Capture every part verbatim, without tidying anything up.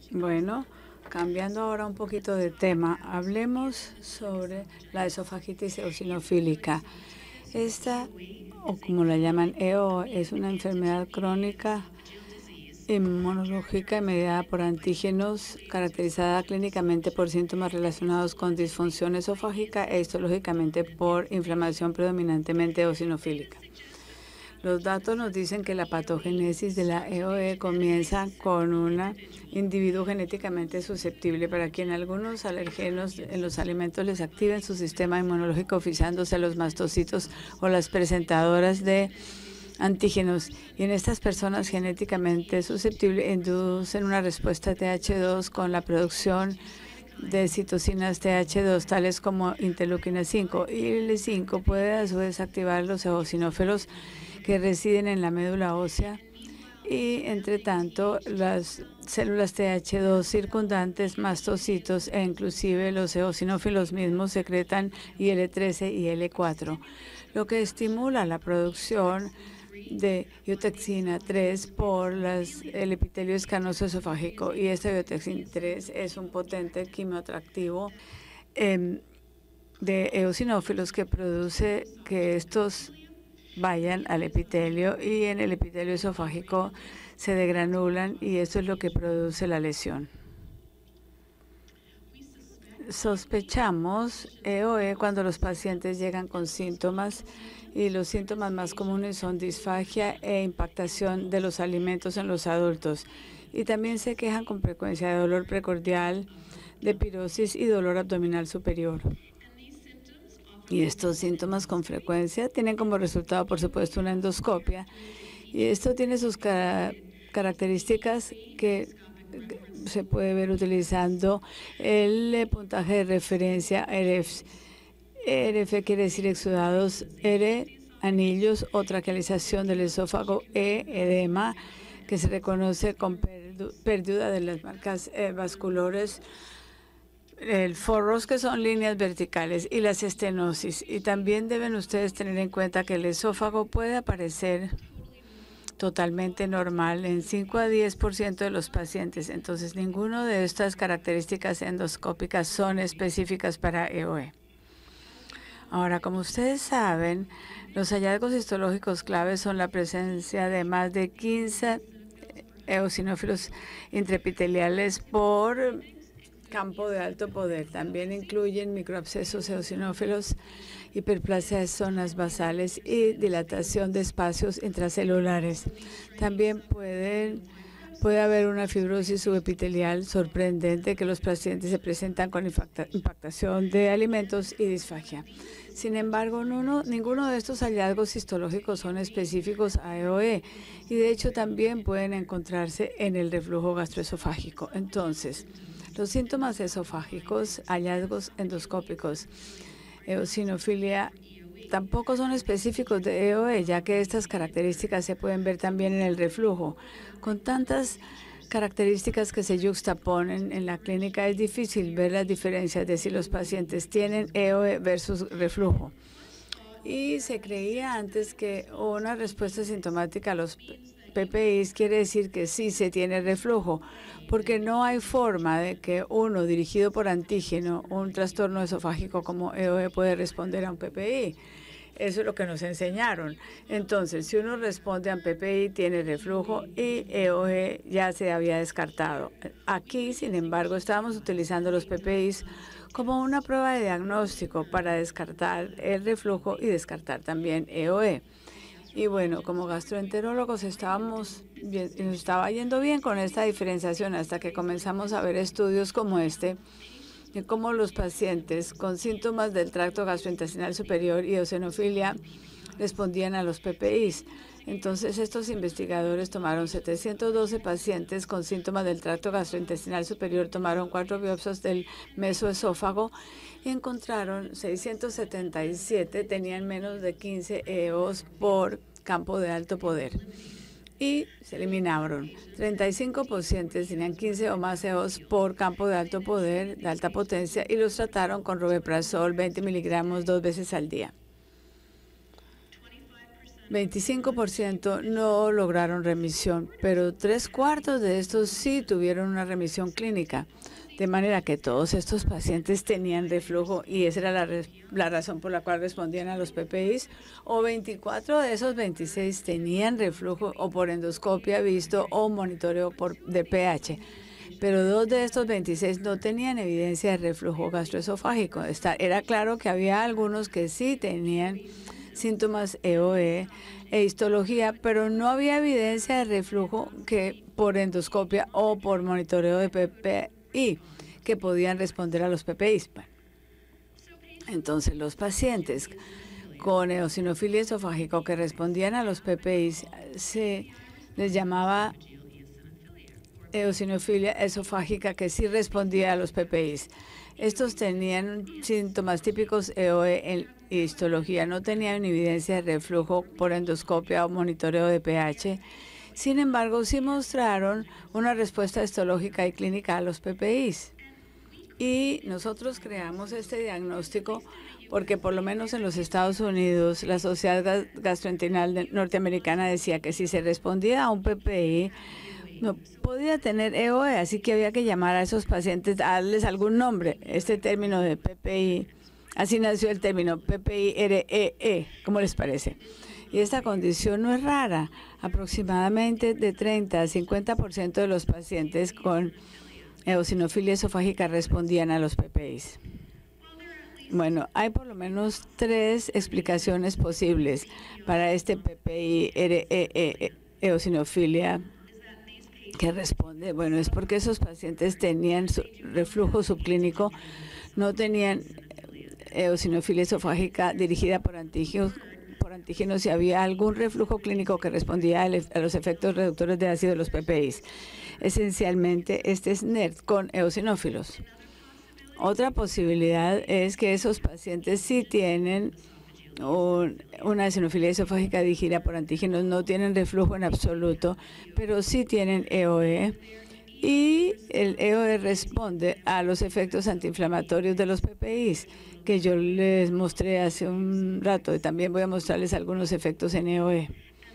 Bueno, cambiando ahora un poquito de tema, hablemos sobre la esofagitis eosinofílica. Esta, o como la llaman E O, es una enfermedad crónica inmunológica mediada por antígenos, caracterizada clínicamente por síntomas relacionados con disfunción esofágica e histológicamente por inflamación predominantemente eosinofílica. Los datos nos dicen que la patogénesis de la E O E comienza con un individuo genéticamente susceptible para quien algunos alergenos en los alimentos les activen su sistema inmunológico fijándose a los mastocitos o las presentadoras de antígenos. Y en estas personas genéticamente susceptibles inducen una respuesta T H dos con la producción de citocinas T H dos, tales como interleuquina cinco. Y L cinco puede a su vez activar los eosinófilos que residen en la médula ósea y, entre tanto, las células T H dos circundantes, mastocitos e inclusive los eosinófilos mismos secretan I L trece y I L cuatro, lo que estimula la producción de iotaxina tres por las, el epitelio escamoso esofágico. Y esta iotaxina tres es un potente quimioatractivo eh, de eosinófilos que produce que estos vayan al epitelio y en el epitelio esofágico se degranulan y eso es lo que produce la lesión. Sospechamos E O E cuando los pacientes llegan con síntomas y los síntomas más comunes son disfagia e impactación de los alimentos en los adultos. Y también se quejan con frecuencia de dolor precordial, de pirosis y dolor abdominal superior. Y estos síntomas con frecuencia tienen como resultado, por supuesto, una endoscopia. Y esto tiene sus ca características que se puede ver utilizando el puntaje de referencia R F. R F quiere decir exudados, R, anillos o traquealización del esófago, E, edema, que se reconoce con pérdida de las marcas eh, vasculares, el forros, que son líneas verticales, y las estenosis. Y también deben ustedes tener en cuenta que el esófago puede aparecer totalmente normal en cinco a diez por ciento de los pacientes. Entonces, ninguna de estas características endoscópicas son específicas para E O E. Ahora, como ustedes saben, los hallazgos histológicos claves son la presencia de más de quince eosinófilos intraepiteliales por campo de alto poder. También incluyen microabscesos eosinófilos, hiperplasia de zonas basales y dilatación de espacios intracelulares. También pueden, puede haber una fibrosis subepitelial sorprendente que los pacientes se presentan con impactación de alimentos y disfagia. Sin embargo, no, ninguno de estos hallazgos histológicos son específicos a E O E y de hecho también pueden encontrarse en el reflujo gastroesofágico. Entonces, los síntomas esofágicos, hallazgos endoscópicos, eosinofilia, tampoco son específicos de E O E, ya que estas características se pueden ver también en el reflujo. Con tantas características que se yuxtaponen en la clínica, es difícil ver las diferencias de si los pacientes tienen E O E versus reflujo. Y se creía antes que una respuesta sintomática a los P P Is quiere decir que sí se tiene reflujo, porque no hay forma de que uno dirigido por antígeno, un trastorno esofágico como E O E, puede responder a un P P I. Eso es lo que nos enseñaron. Entonces, si uno responde a un P P I, tiene reflujo y E O E ya se había descartado. Aquí, sin embargo, estábamos utilizando los P P Is como una prueba de diagnóstico para descartar el reflujo y descartar también E O E. Y bueno, como gastroenterólogos estábamos bien, nos estaba yendo bien con esta diferenciación hasta que comenzamos a ver estudios como este, de cómo los pacientes con síntomas del tracto gastrointestinal superior y eosinofilia respondían a los P P Is. Entonces, estos investigadores tomaron setecientos doce pacientes con síntomas del tracto gastrointestinal superior, tomaron cuatro biopsias del mesoesófago y encontraron seiscientos setenta y siete tenían menos de quince E Os por campo de alto poder. Y se eliminaron. treinta y cinco pacientes tenían quince o más E Os por campo de alto poder, de alta potencia, y los trataron con robeprazol veinte miligramos dos veces al día. veinticinco por ciento no lograron remisión, pero tres cuartos de estos sí tuvieron una remisión clínica. De manera que todos estos pacientes tenían reflujo y esa era la, la razón por la cual respondían a los P P Is. O veinticuatro de esos veintiséis tenían reflujo o por endoscopia visto o monitoreo por, de pH. Pero dos de estos veintiséis no tenían evidencia de reflujo gastroesofágico. Está, era claro que había algunos que sí tenían síntomas E O E e histología, pero no había evidencia de reflujo que por endoscopia o por monitoreo de P P I que podían responder a los P P Is. Bueno, entonces, los pacientes con eosinofilia esofágica que respondían a los P P Is se les llamaba eosinofilia esofágica que sí respondía a los P P Is. Estos tenían síntomas típicos E O E en histología, no tenían evidencia de reflujo por endoscopia o monitoreo de pH. Sin embargo, sí mostraron una respuesta histológica y clínica a los P P Is. Y nosotros creamos este diagnóstico porque por lo menos en los Estados Unidos la Sociedad Gastrointestinal Norteamericana decía que si se respondía a un P P I no podía tener E O E, así que había que llamar a esos pacientes, darles algún nombre. Este término de P P I, así nació el término P P I R E E, ¿cómo les parece? Y esta condición no es rara. Aproximadamente de treinta a cincuenta por ciento de los pacientes con eosinofilia esofágica respondían a los P P Is. Bueno, hay por lo menos tres explicaciones posibles para este P P I R E E, eosinofilia que responde. Bueno, es porque esos pacientes tenían su reflujo subclínico, no tenían eosinofilia esofágica dirigida por antígenos, por antígenos y había algún reflujo clínico que respondía a los efectos reductores de ácido de los P P Is. Esencialmente, este es N E R D con eosinófilos. Otra posibilidad es que esos pacientes sí tienen un, una eosinofilia esofágica dirigida por antígenos, no tienen reflujo en absoluto, pero sí tienen E O E. Y el E O E responde a los efectos antiinflamatorios de los P P Is, que yo les mostré hace un rato, y también voy a mostrarles algunos efectos en E O E.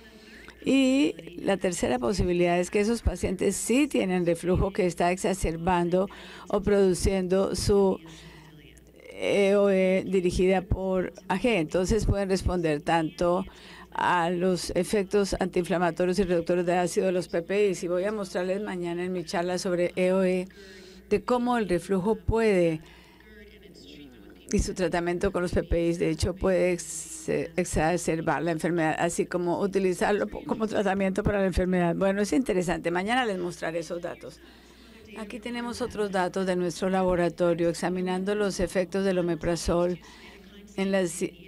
Y la tercera posibilidad es que esos pacientes sí tienen reflujo que está exacerbando o produciendo su E O E dirigida por A G. Entonces pueden responder tanto a los efectos antiinflamatorios y reductores de ácido de los P P Is. Y voy a mostrarles mañana en mi charla sobre E O E de cómo el reflujo puede, y su tratamiento con los P P Is, de hecho, puede exacerbar la enfermedad, así como utilizarlo como tratamiento para la enfermedad. Bueno, es interesante. Mañana les mostraré esos datos. Aquí tenemos otros datos de nuestro laboratorio, examinando los efectos del omeprazol en la,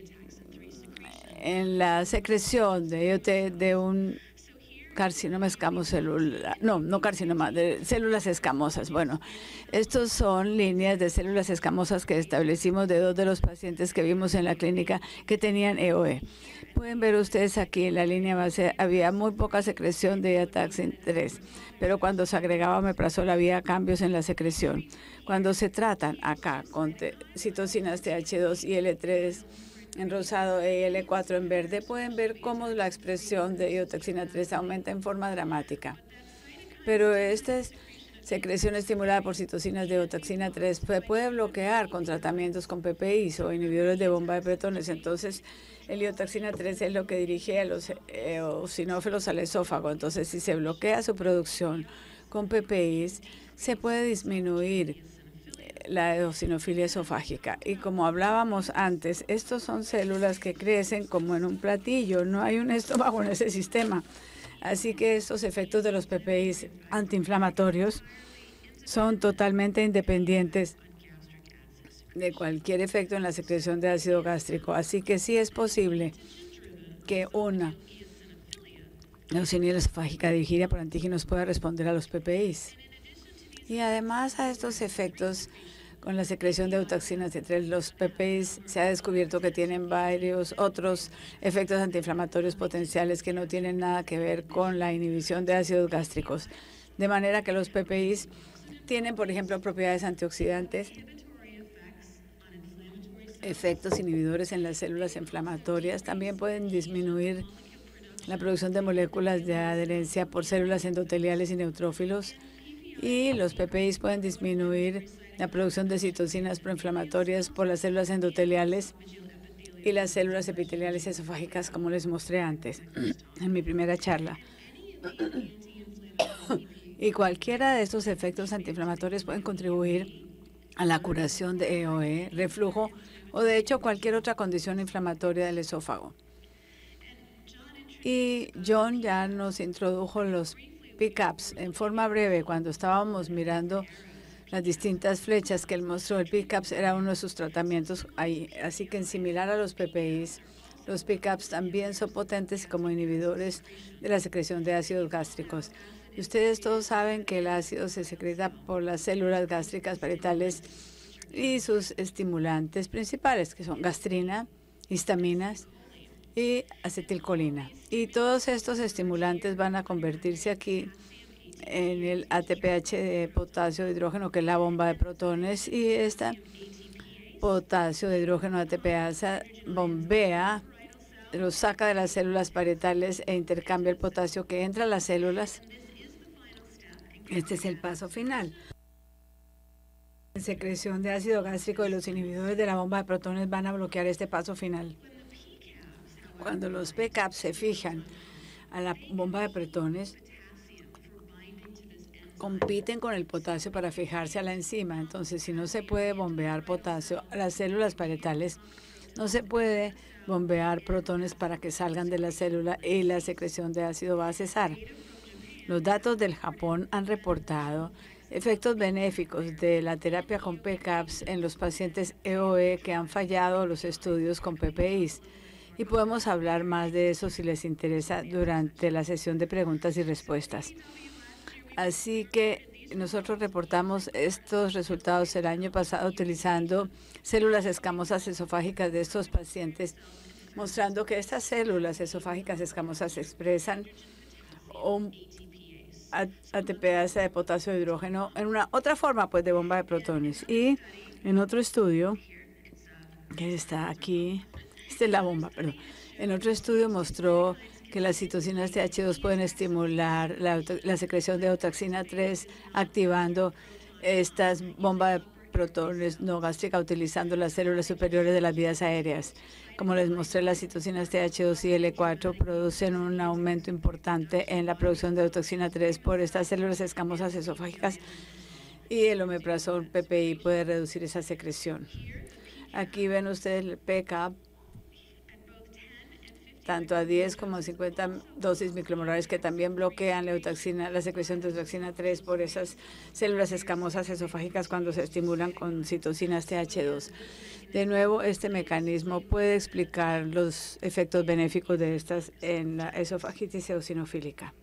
en la secreción de E O T de un carcinoma escamocelular, no, no carcinoma, de células escamosas. Bueno, estos son líneas de células escamosas que establecimos de dos de los pacientes que vimos en la clínica que tenían E O E. Pueden ver ustedes aquí en la línea base, había muy poca secreción de Ataxin tres, pero cuando se agregaba omeprazol había cambios en la secreción. Cuando se tratan acá con citocinas T H dos y L tres, en rosado e L cuatro en verde, pueden ver cómo la expresión de iotaxina tres aumenta en forma dramática. Pero esta secreción estimulada por citocinas de iotaxina tres se puede bloquear con tratamientos con P P Is o inhibidores de bomba de protones. Entonces, el iotaxina tres es lo que dirige a los eosinófilos al esófago. Entonces, si se bloquea su producción con P P Is, se puede disminuir la eosinofilia esofágica. Y como hablábamos antes, estos son células que crecen como en un platillo, no hay un estómago en ese sistema. Así que estos efectos de los P P Is antiinflamatorios son totalmente independientes de cualquier efecto en la secreción de ácido gástrico. Así que sí es posible que una eosinofilia esofágica dirigida por antígenos pueda responder a los P P Is. Y además a estos efectos con la secreción de eutaxinas entre los P P Is se ha descubierto que tienen varios otros efectos antiinflamatorios potenciales que no tienen nada que ver con la inhibición de ácidos gástricos. De manera que los P P Is tienen, por ejemplo, propiedades antioxidantes, efectos inhibidores en las células inflamatorias, también pueden disminuir la producción de moléculas de adherencia por células endoteliales y neutrófilos, y los P P Is pueden disminuir la producción de citocinas proinflamatorias por las células endoteliales y las células epiteliales esofágicas, como les mostré antes en mi primera charla. Y cualquiera de estos efectos antiinflamatorios pueden contribuir a la curación de E O E, reflujo o de hecho cualquier otra condición inflamatoria del esófago. Y John ya nos introdujo los P C A Ps en forma breve cuando estábamos mirando las distintas flechas que él mostró. El P C A Ps era uno de sus tratamientos ahí. Así que, en similar a los P P Is, los P C A Ps también son potentes como inhibidores de la secreción de ácidos gástricos. Y ustedes todos saben que el ácido se secreta por las células gástricas parietales y sus estimulantes principales, que son gastrina, histaminas y acetilcolina. Y todos estos estimulantes van a convertirse aquí en el A T P H de potasio de hidrógeno, que es la bomba de protones, y esta potasio de hidrógeno A T P asa bombea, lo saca de las células parietales e intercambia el potasio que entra a las células. Este es el paso final. La secreción de ácido gástrico y los inhibidores de la bomba de protones van a bloquear este paso final. Cuando los P C A Ps se fijan a la bomba de protones, compiten con el potasio para fijarse a la enzima. Entonces, si no se puede bombear potasio a las células parietales, no se puede bombear protones para que salgan de la célula y la secreción de ácido va a cesar. Los datos del Japón han reportado efectos benéficos de la terapia con P C A Ps en los pacientes E O E que han fallado los estudios con P P Is. Y podemos hablar más de eso si les interesa durante la sesión de preguntas y respuestas. Así que nosotros reportamos estos resultados el año pasado utilizando células escamosas esofágicas de estos pacientes, mostrando que estas células esofágicas escamosas expresan un A T P asa de potasio de hidrógeno en una otra forma pues de bomba de protones. Y en otro estudio, que está aquí, esta es la bomba, perdón. En otro estudio mostró que las citocinas T H dos pueden estimular la, la secreción de autoxina tres, activando estas bombas de protones no gástrica utilizando las células superiores de las vías aéreas. Como les mostré, las citocinas T H dos y L cuatro producen un aumento importante en la producción de autoxina tres por estas células escamosas esofágicas, y el omeprazol P P I puede reducir esa secreción. Aquí ven ustedes el P C A P, tanto a diez como a cincuenta dosis micromolares, que también bloquean la, autoxina, la secreción de autoxina tres por esas células escamosas esofágicas cuando se estimulan con citocinas T H dos. De nuevo, este mecanismo puede explicar los efectos benéficos de estas en la esofagitis eosinofílica.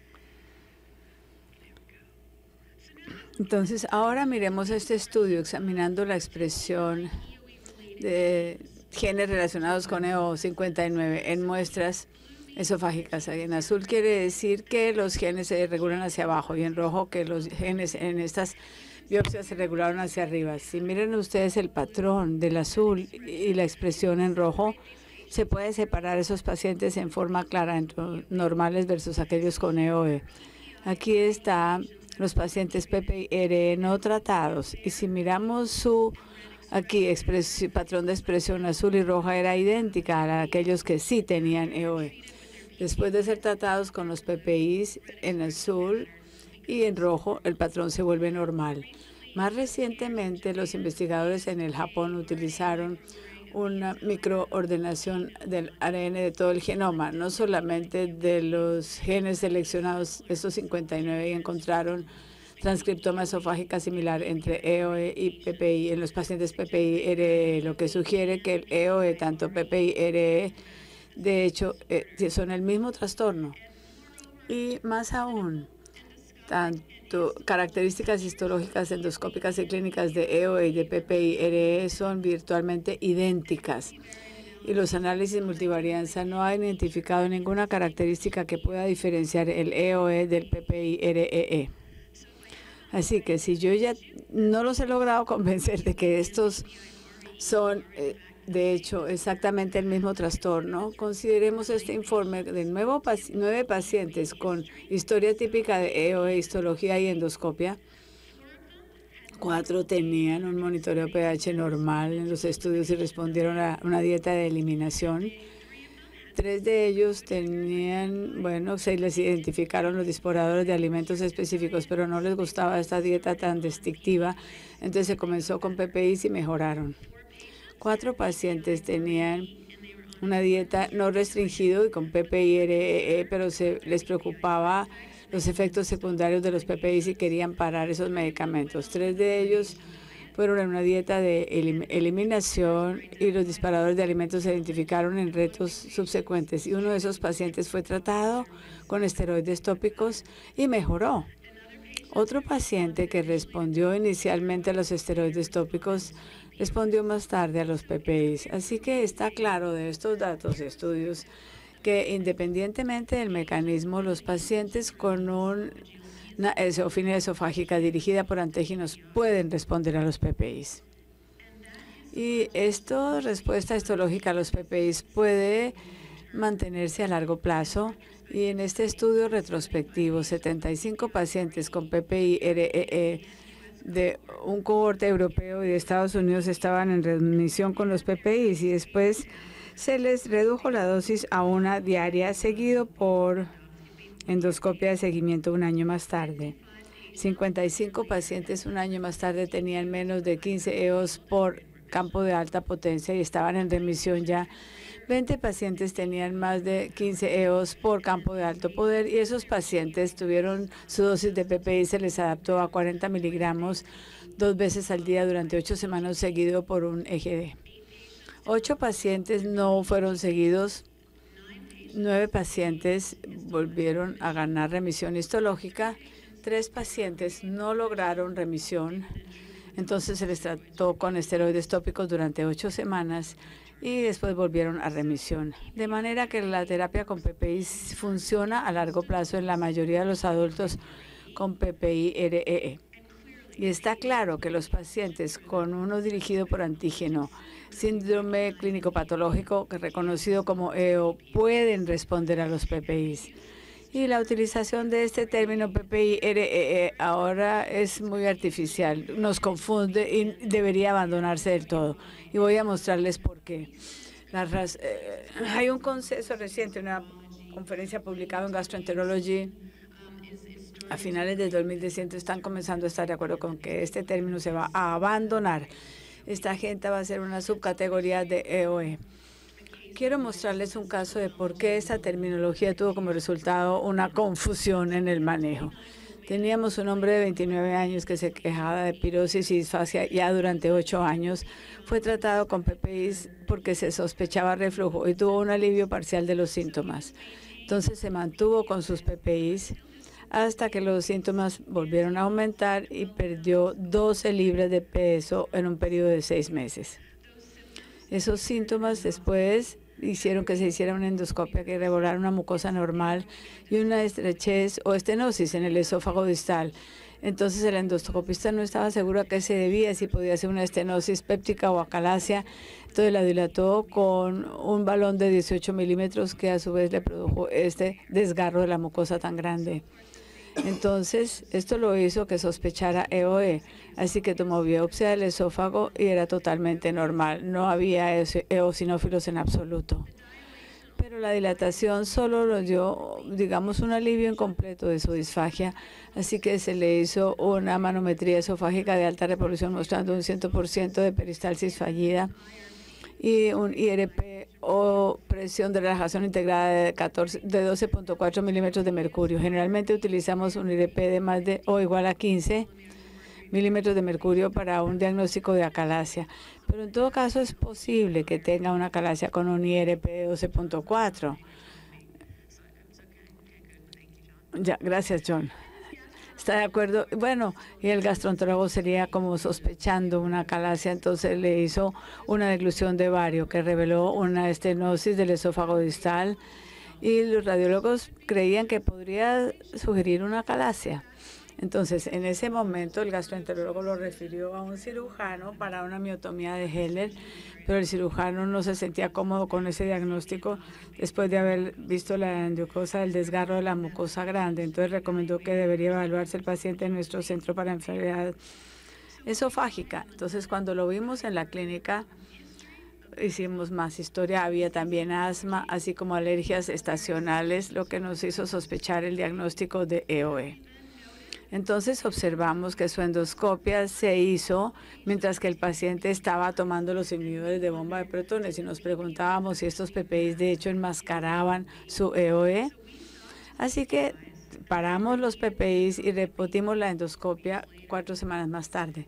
Entonces, ahora miremos este estudio examinando la expresión de genes relacionados con E O cincuenta y nueve en muestras esofágicas. En azul quiere decir que los genes se regulan hacia abajo, y en rojo que los genes en estas biopsias se regularon hacia arriba. Si miren ustedes el patrón del azul y la expresión en rojo, se puede separar esos pacientes en forma clara entre normales versus aquellos con E O E. Aquí están los pacientes P P I R no tratados, y si miramos su aquí, patrón de expresión azul y roja era idéntica a la de aquellos que sí tenían E O E. Después de ser tratados con los P P Is en azul y en rojo, el patrón se vuelve normal. Más recientemente, los investigadores en el Japón utilizaron una microordenación del A R N de todo el genoma, no solamente de los genes seleccionados, estos cincuenta y nueve, y encontraron transcriptoma esofágica similar entre E O E y P P I en los pacientes P P I R E, lo que sugiere que el E O E, tanto P P I R E, de hecho, eh, son el mismo trastorno. Y más aún, tanto características histológicas, endoscópicas y clínicas de E O E y de P P I R E son virtualmente idénticas. Y los análisis multivarianza no han identificado ninguna característica que pueda diferenciar el E O E del P P I R E E. Así que si yo ya no los he logrado convencer de que estos son eh, de hecho, exactamente el mismo trastorno. Consideremos este informe de nuevo, nueve pacientes con historia típica de E O E, histología y endoscopia. Cuatro tenían un monitoreo pH normal en los estudios y respondieron a una dieta de eliminación. Tres de ellos tenían, bueno, se les identificaron los disparadores de alimentos específicos, pero no les gustaba esta dieta tan restrictiva, entonces se comenzó con P P Is y mejoraron. Cuatro pacientes tenían una dieta no restringido y con P P I R E E, pero se les preocupaba los efectos secundarios de los P P Is y querían parar esos medicamentos. Tres de ellos fueron en una dieta de elim eliminación y los disparadores de alimentos se identificaron en retos subsecuentes. Y uno de esos pacientes fue tratado con esteroides tópicos y mejoró. Otro paciente que respondió inicialmente a los esteroides tópicos respondió más tarde a los P P Is. Así que está claro de estos datos y estudios que independientemente del mecanismo, los pacientes con un una esofilia esofágica dirigida por antígenos pueden responder a los P P Is. Y esta respuesta histológica a los P P Is puede mantenerse a largo plazo. Y en este estudio retrospectivo, setenta y cinco pacientes con P P I R E E de un cohorte europeo y de Estados Unidos estaban en remisión con los P P Is y después se les redujo la dosis a una diaria, seguido por endoscopia de seguimiento un año más tarde. cincuenta y cinco pacientes un año más tarde tenían menos de quince E Os por campo de alta potencia y estaban en remisión ya. veinte pacientes tenían más de quince E Os por campo de alto poder y esos pacientes tuvieron su dosis de P P I, se les adaptó a cuarenta miligramos dos veces al día durante ocho semanas seguido por un E G D. Ocho pacientes no fueron seguidos. Nueve pacientes volvieron a ganar remisión histológica. Tres pacientes no lograron remisión. Entonces se les trató con esteroides tópicos durante ocho semanas y después volvieron a remisión. De manera que la terapia con P P I funciona a largo plazo en la mayoría de los adultos con P P I R E E. Y está claro que los pacientes con uno dirigido por antígeno, síndrome clínico patológico reconocido como E O, pueden responder a los P P Is. Y la utilización de este término P P I R E E ahora es muy artificial, nos confunde y debería abandonarse del todo. Y voy a mostrarles por qué. La raz eh, hay un consenso reciente, una conferencia publicada en Gastroenterology a finales del dos mil dieciocho, están comenzando a estar de acuerdo con que este término se va a abandonar. Esta gente va a ser una subcategoría de E O E. Quiero mostrarles un caso de por qué esta terminología tuvo como resultado una confusión en el manejo. Teníamos un hombre de veintinueve años que se quejaba de pirosis y disfagia ya durante ocho años. Fue tratado con P P Is porque se sospechaba reflujo y tuvo un alivio parcial de los síntomas. Entonces se mantuvo con sus P P Is hasta que los síntomas volvieron a aumentar y perdió doce libras de peso en un periodo de seis meses. Esos síntomas después hicieron que se hiciera una endoscopia que revelara una mucosa normal y una estrechez o estenosis en el esófago distal. Entonces el endoscopista no estaba seguro a qué se debía, si podía ser una estenosis péptica o acalasia. Entonces la dilató con un balón de dieciocho milímetros que a su vez le produjo este desgarro de la mucosa tan grande. Entonces, esto lo hizo que sospechara E O E, así que tomó biopsia del esófago y era totalmente normal. No había eosinófilos en absoluto. Pero la dilatación solo lo dio, digamos, un alivio incompleto de su disfagia, así que se le hizo una manometría esofágica de alta resolución mostrando un cien por ciento de peristalsis fallida y un I R P o presión de relajación integrada de, de doce punto cuatro milímetros de mercurio. Generalmente utilizamos un I R P de más de o igual a quince milímetros de mercurio para un diagnóstico de acalasia. Pero en todo caso es posible que tenga una acalasia con un I R P de doce punto cuatro. Ya, gracias, John. ¿Está de acuerdo? Bueno, y el gastroenterólogo sería como sospechando una acalasia, entonces le hizo una deglución de bario que reveló una estenosis del esófago distal y los radiólogos creían que podría sugerir una acalasia. Entonces, en ese momento, el gastroenterólogo lo refirió a un cirujano para una miotomía de Heller, pero el cirujano no se sentía cómodo con ese diagnóstico después de haber visto la endociosa del desgarro de la mucosa grande. Entonces, recomendó que debería evaluarse el paciente en nuestro centro para enfermedad esofágica. Entonces, cuando lo vimos en la clínica, hicimos más historia. Había también asma, así como alergias estacionales, lo que nos hizo sospechar el diagnóstico de E O E. Entonces observamos que su endoscopia se hizo mientras que el paciente estaba tomando los inhibidores de bomba de protones y nos preguntábamos si estos P P Is de hecho enmascaraban su E O E. Así que paramos los P P Is y repetimos la endoscopia cuatro semanas más tarde.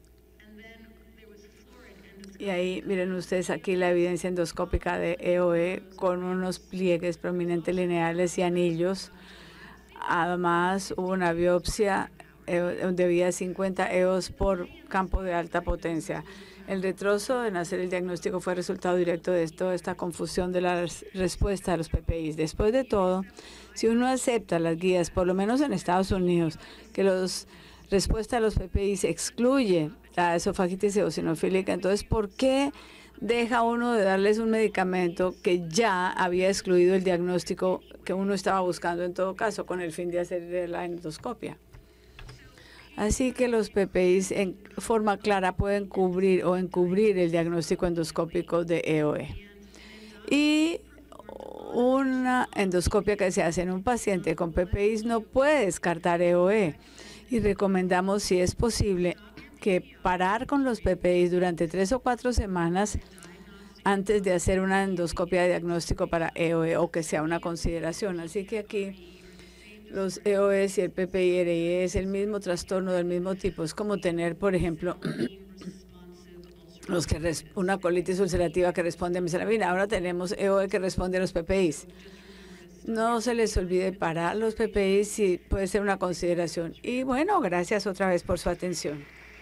Y ahí miren ustedes aquí la evidencia endoscópica de E O E con unos pliegues prominentes lineales y anillos. Además, hubo una biopsia de vida cincuenta E O S por campo de alta potencia. El retrozo en hacer el diagnóstico fue resultado directo de toda esta confusión de la respuesta a los P P Is. Después de todo, si uno acepta las guías, por lo menos en Estados Unidos, que la respuesta a los P P Is excluye la esofagitis eosinofílica, entonces, ¿por qué deja uno de darles un medicamento que ya había excluido el diagnóstico que uno estaba buscando en todo caso con el fin de hacer la endoscopia? Así que los P P Is en forma clara pueden cubrir o encubrir el diagnóstico endoscópico de E O E. Y una endoscopia que se hace en un paciente con P P Is no puede descartar E O E. Y recomendamos, si es posible, que parar con los P P Is durante tres o cuatro semanas antes de hacer una endoscopia de diagnóstico para E O E o que sea una consideración. Así que aquí los E O E y el P P I R I es el mismo trastorno del mismo tipo. Es como tener, por ejemplo, los que una colitis ulcerativa que responde a mesalamina. Ahora tenemos E O E que responde a los P P Is. No se les olvide parar los P P Is si puede ser una consideración. Y bueno, gracias otra vez por su atención.